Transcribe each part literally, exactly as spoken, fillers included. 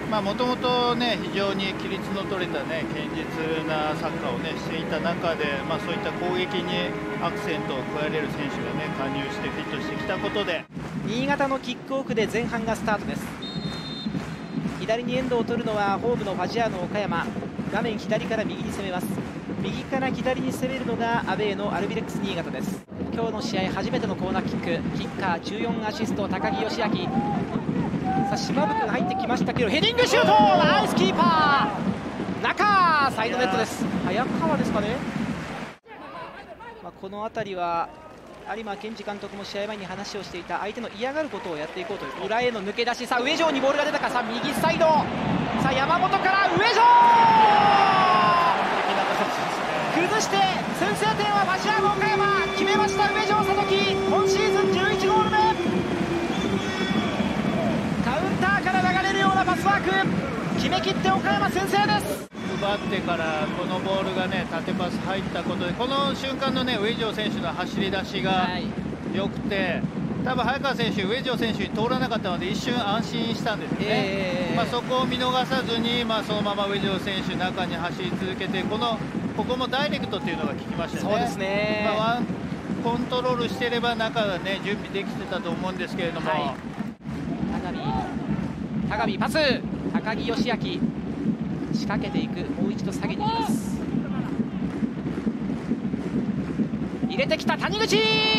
もともとね、非常に規律の取れたね、堅実なサッカーをね、していた中で、まあ、そういった攻撃にアクセントを加えれる選手がね、加入してフィットしてきたことで、 新潟のキックオフで前半がスタートです。左にエンドを取るのはホームのファジアーノ岡山。画面左から右に攻めます。右から左に攻めるのがアウェーのアルビレックス新潟です。今日の試合初めてのコーナーキック、キッカーじゅうよんアシスト高木義明。さあ島袋が入ってきましたけどヘディングシュート、ナイスキーパー、中サイドネットです。早川ですかね。まあ、この辺りは有馬健二監督も試合前に話をしていた相手の嫌がることをやっていこうという、裏への抜け出し、さあ上条にボールが出たか、さあ右サイド、さあ山本から上条崩して先制点はファジアーノ岡山、決めました上条聡樹、今シーズンじゅういちゴール目。カウンターから流れるようなパスワーク、決めきって岡山先制です。 奪ってからこのボールがね、縦パス入ったことで、この瞬間のね、上条選手の走り出しが良くて、多分早川選手、上条選手に通らなかったので一瞬安心したんですよね、えーまあ、そこを見逃さずに、まあ、そのまま上条選手中に走り続けて、このここもダイレクトっていうのが効きましたよね。 そうですね、 まあ、ワンコントロールしていれば中がね準備できてたと思うんですけれども、はい、 高見パス、高木義明仕掛けていく、もう一度下げに行きます。入れてきた谷口、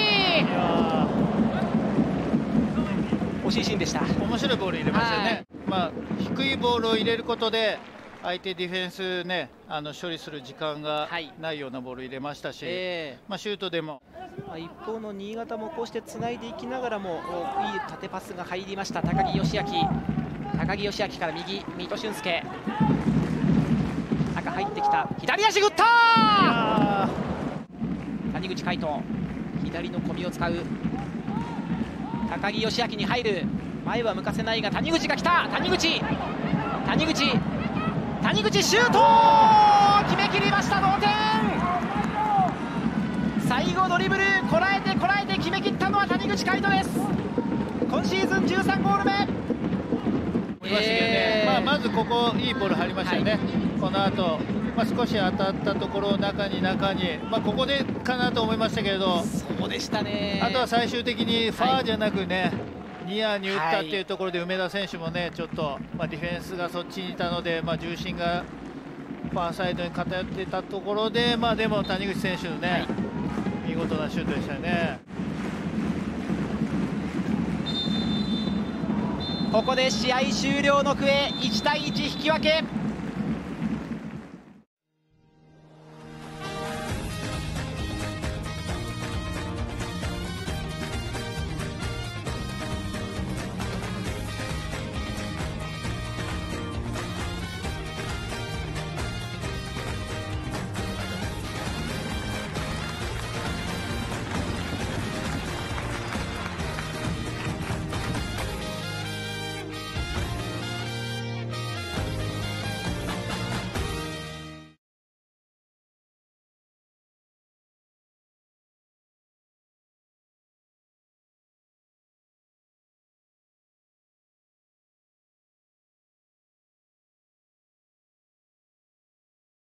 惜しいシーンでした。 面白いボール入れましたよね。まあ、低いボールを入れることで相手ディフェンスね、あの処理する時間がないようなボール入れましたし、はい、えーまあ、シュートでも、 まあ、一方の新潟もこうしてつないでいきながらもいい縦パスが入りました。高木義明、高木義明から右、三戸俊介、中入ってきた、左足振ったー、谷口海斗、左の小身を使う、高木義明に入る、前は向かせないが谷口が来た、谷口谷口谷口シュート、決めきりました、同点。最後ドリブルこらえてこらえて決めきったのは谷口海斗です。今シーズンじゅうさんゴール目。 えーまあ、まずここいいボール入りましたよね、はい、この後、まあ少し当たったところを中に中に、まあ、ここでかなと思いましたけれど、 そうでしたね。あとは最終的にファーじゃなくね、はい、ニアに打ったっていうところで梅田選手もねちょっと、まあ、ディフェンスがそっちにいたので、まあ、重心がファーサイドに偏っていたところで、まあ、でも谷口選手のね、はい、見事なシュートでしたよね。 ここで試合終了の笛、いちたいいち引き分け。